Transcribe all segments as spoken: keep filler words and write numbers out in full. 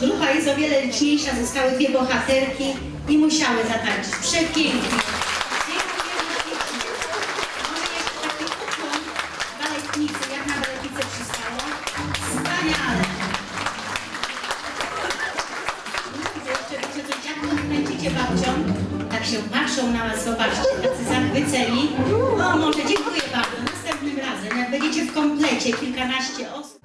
grupa jest o wiele liczniejsza, zostały dwie bohaterki i musiały zatańczyć. Przepięknie. Może jeszcze taki ukłon baletnicy, jak na baletnicę przystało. Wspaniale. Widzę jeszcze, wiecie coś, jak kręcicie babcią, tak się patrzą na was, zobaczcie, tacy zachwyceni. O, może dziękuję bardzo. Następnym razem, jak będziecie w komplecie, kilkanaście osób.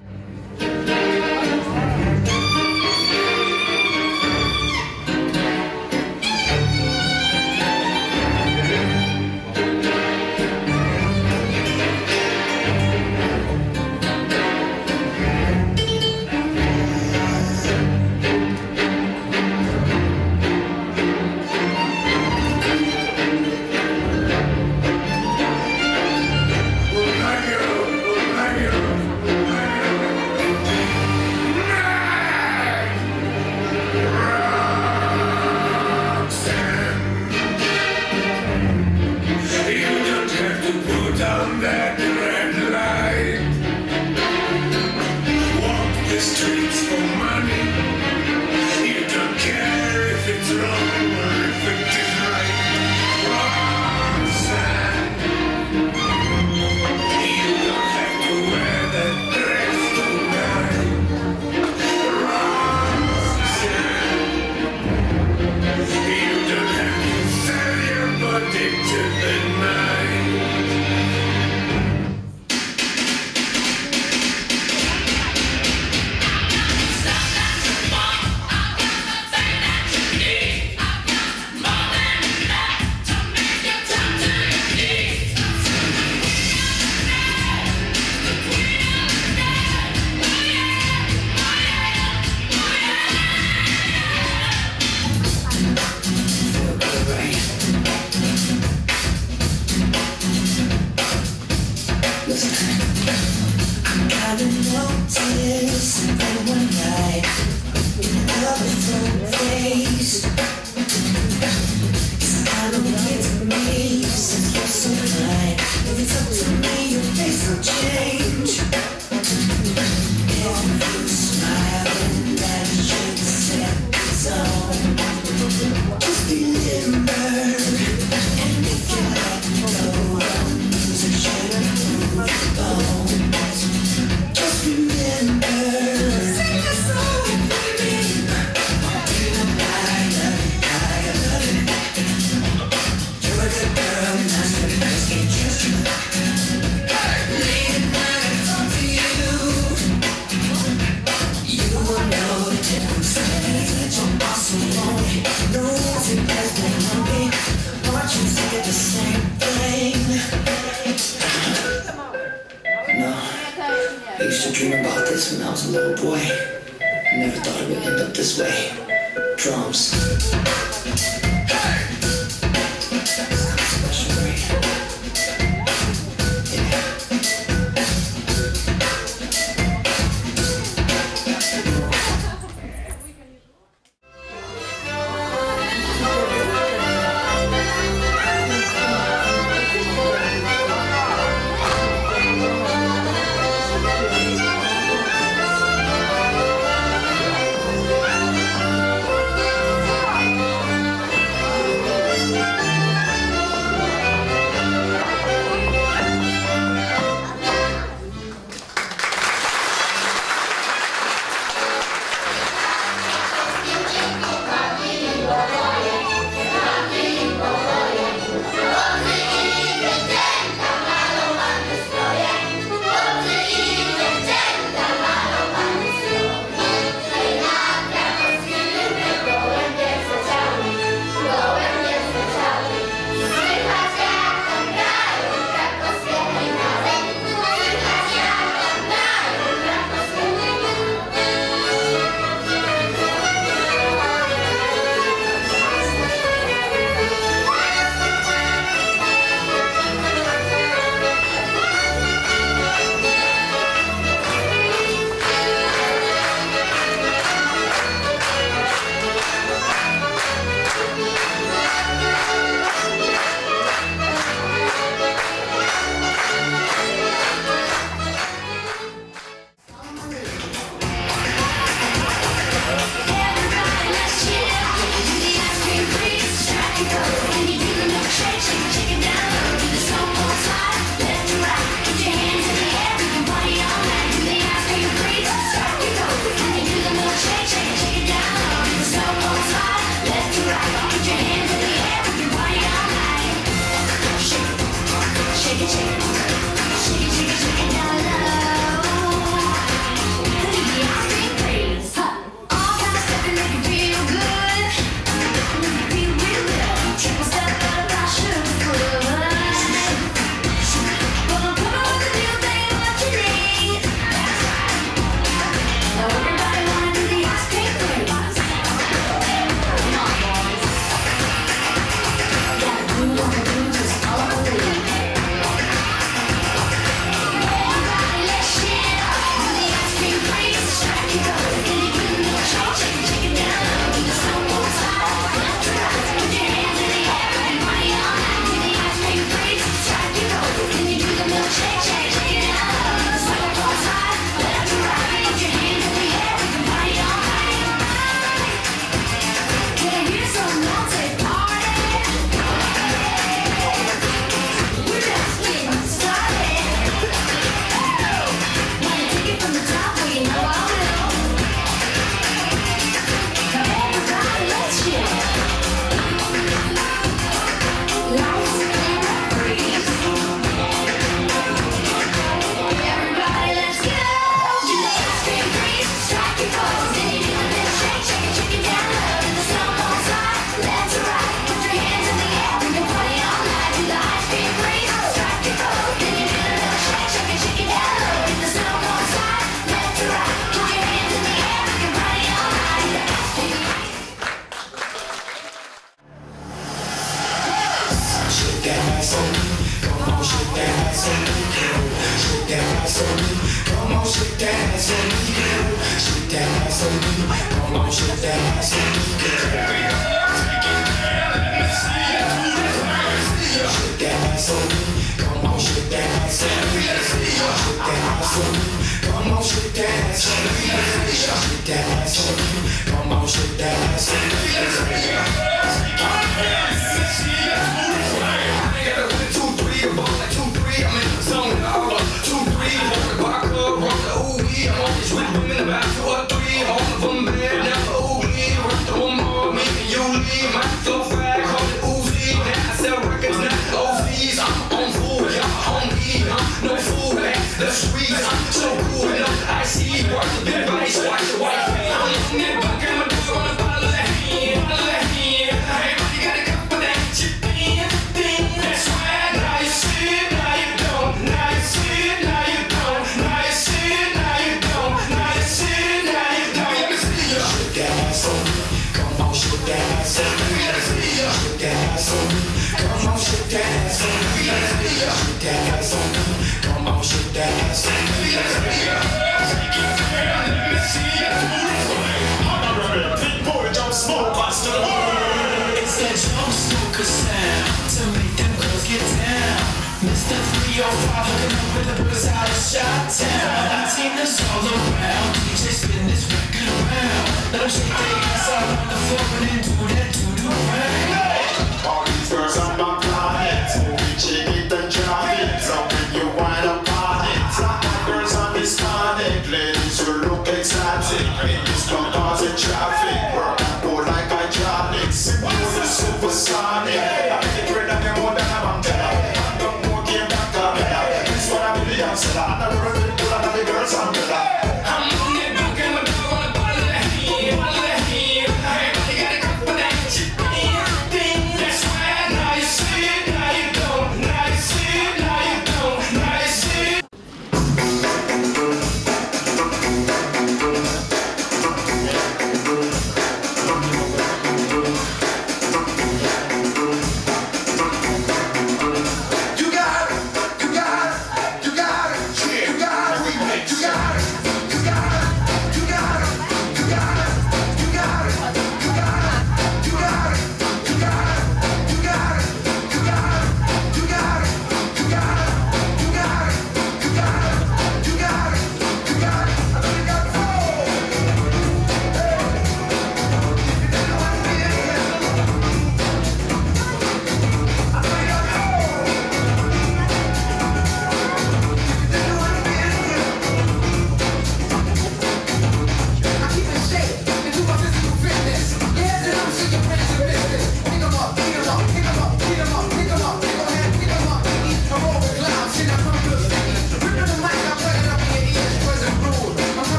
shake that ass for me, girl. Shake that ass for me. Come on, shake that ass for me, girl. Shake that ass for me. Come on, shake that ass for me. Shake that ass for me. Come on, shake that ass for me. Shake that ass for me. Come on, shake that ass for me. The streets, I'm so cool enough. I see you watch the big vice, watch the white thing. I'm in the back of my door on a bottle of hand, bottle of hand. Everybody got a cup of that Japan thing. That's right, now you see it, now you don't. Now you see it, now you don't. Now you see it, now you don't. Now you see it, now you don't. Let me see you. Shake that ass on me. Come on, shake that ass on me. Let me see you. Shake that ass on me. Come on, shake that ass on me. Let me see you. Shake that ass on me. Come on, shake that ass on me. It's that jump smoker sound to make them girls get down. Mister three oh five hooking up with the boys out of Chi-Town. Team that's all around. D J spin this record around. Let them shake their ass out on the floor and then do that doo-doo round. All these girls on my planet, movie chick it and drop it. So when you wind up on it, top my girls on this planet. Ladies who look exotic, ladies come cause the traffic. Work and go like hydraulics, you the supersonic. I make it great and them more than a man teller. I don't know game that come better. This one I'm in the answer, and I'm the people and the girls I'm better. I'm on that back and my dog on a bottle of hand, bottle of hand. Everybody got a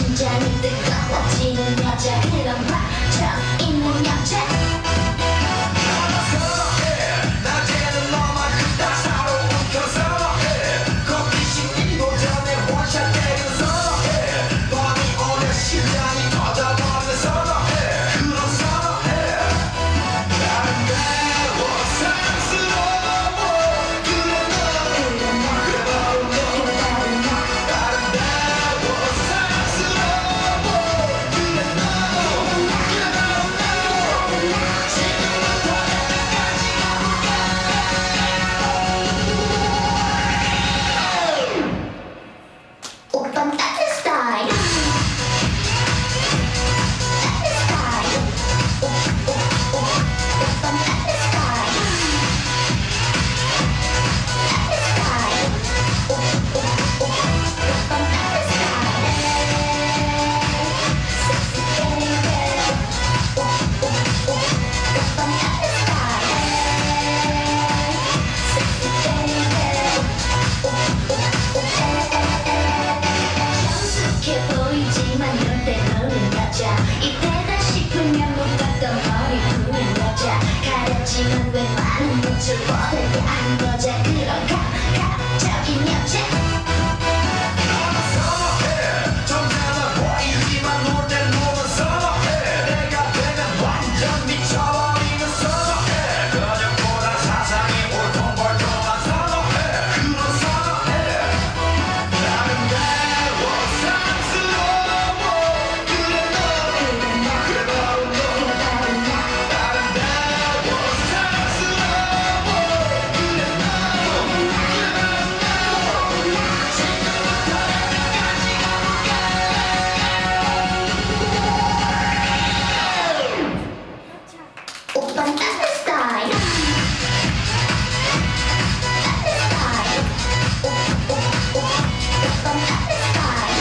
심장이 뜨거워지는 여자 그런 반전 있는 여자 낮에는 너만큼 따사로운 그 선어해 커피식 이도 전에 원샷 때린 선어해 밤이 오면 심장이 터져버리는 선어해 그런 선어해 아름다워 사랑스러워 그래 너 그래 바로 너 아름다워 사랑스러워 그래 너 그래 바로 너 지금부터 내까지 오빤 따뜻 스타일 따뜻 스타일 오, 오, 오, 오빤 따뜻 스타일 따뜻 스타일 오, 오, 오, 오빤 따뜻 스타일 섹시 베이비 오, 오, 오, 오빤 따뜻 스타일 섹시 베이비 오, 오, 오, 성숙해 보이지만 눈대 노는 여자 이때다 싶으면 못 봤던 머리 푸는 여자 가렸지만 왜 많은 노출보다 야한 여자 그런 감각적인 여자 선어해 점잖아 보이지만 놀 땐 노는 선어해 내가 되면 완전 미쳐버리는 선어해 근육보다 사상이 울퉁불퉁한 선어해 그런 선어해 아름다워 사랑스러워 그래 너 그래 바로 너 아름다워 사랑스러워 그래 너 그래 바로 너 지금부터 내까지 오빤 따뜻 스타일 따뜻 스타일 오, 오, 오, 오빤 따뜻 스타일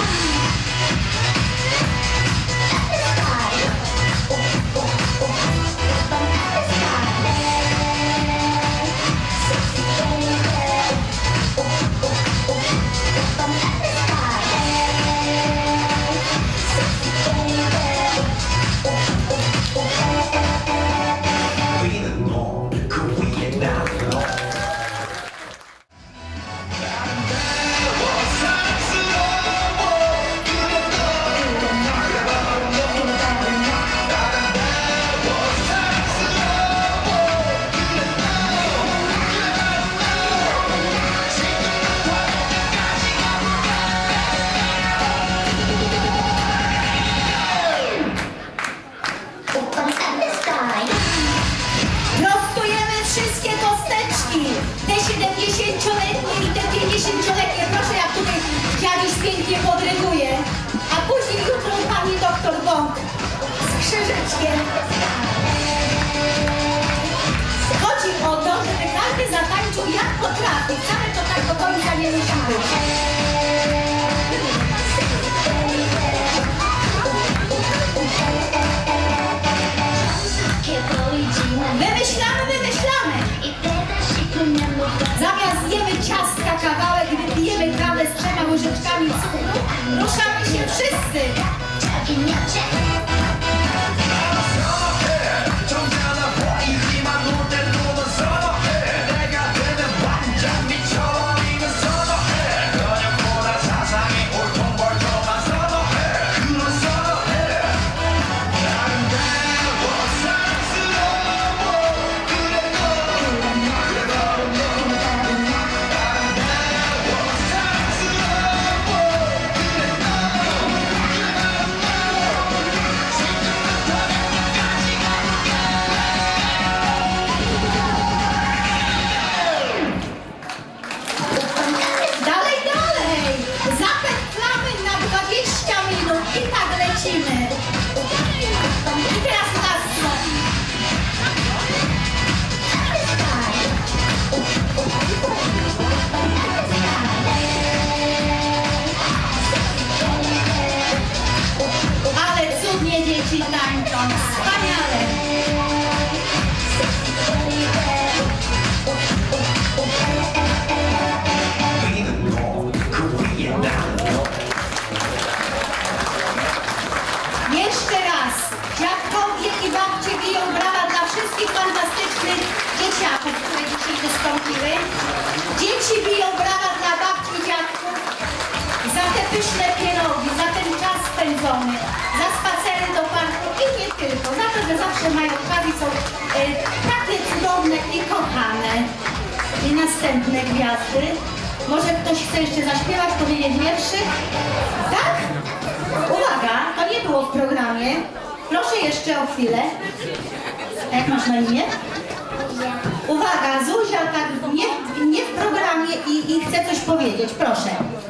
따뜻 스타일 오, 오, 오, 오빤 따뜻 스타일 섹시 베이비 오, 오, 오, 오빤 따뜻 스타일 섹시 베이비 오, 오, 오, 위는 너그 위에 나는 너 아름다워 사랑스러워 그래 너 그래 바로 너 아름다워 사랑스러워 그래 너 그래 바로 너 지금부터 내까지 오빤 따뜻 스타일 Prostujemy wszystkie kosteczki. Te siedemdziesięcioletnie i te pięćdziesięcioletnie. Proszę, jak tutaj dziaduś pięknie podryguje. A później jutro pani doktor Bąk z krzyżeczkiem. Chodzi o to, żeby każdy zatańczył jak potrafi. Wcale to tak do końca nie musi być. 성숙해 보이지만 Wymyślamy, wymyślamy. 이때다 싶으면 못 봤던 Zamiast zjemy ciastka kawałek, wypijemy kawę z trzema łyżeczkami cukru. Ruszamy się wszyscy. 적인 여자 선어해 점잖아 보이지만 놀 땐 노는 선어해 내가 되면 완전 미쳐버리는 선어해 근육보다 사상이 울퉁불퉁한 선어해 그런 선어해 아름다워 사랑스러워 그래 너 그래 바로 너 아름다워 사랑스러워 그래 너 그래 바로 너 지금부터 내까지 Dalej, dalej! Zapętlamy na dwadzieścia minut i tak lecimy. I teraz nas. Ale cudnie dzieci tańczą. Wspaniale. 위는 너그 위에 나는 너 gwiazdy. Dzieci biją brawa dla babci i dziadków za te pyszne pierogi, za ten czas spędzony, za spacery do parku i nie tylko. Za to, że zawsze mają okazję, są e, takie cudowne i kochane. I następne gwiazdy. Może ktoś chce jeszcze zaśpiewać, powiedzieć wierszyk? Tak? Uwaga, to nie było w programie. Proszę jeszcze o chwilę. A jak masz na imię? Uwaga, Zuzia tak nie, nie w programie i, i chce coś powiedzieć. Proszę.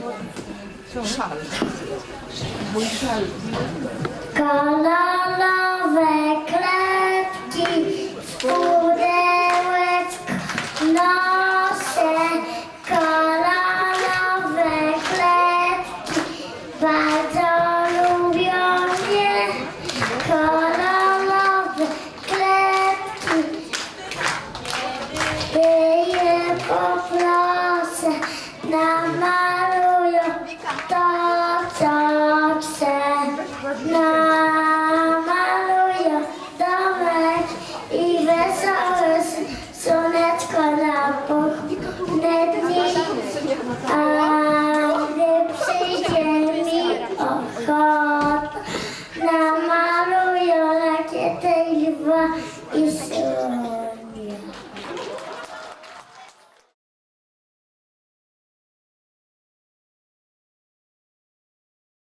Kolorowe klepki w pudełeczku noszę. Kolorowe klepki bardzo lubią mnie. Kolorowe klepki, by je poproszę, namalują to, co chcę. Namalują domek i wesołe słoneczko na pochmurne dni. A gdy przyjdzie mi ochota,